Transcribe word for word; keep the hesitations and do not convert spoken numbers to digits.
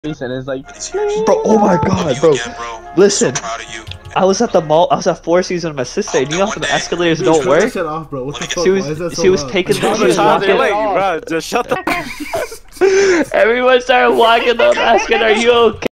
and it's like, bro, oh my god, bro. Again, bro. Listen, So proud of you. I was at the mall. I was at Four Seasons with my sister. And you know how the escalators Dude, don't cut work? that shit off, bro. What the fuck? She Why is was that so she was loud? taking Shut she was the walking. Bro, just shut the. Everyone started walking up, asking, "Are you okay?"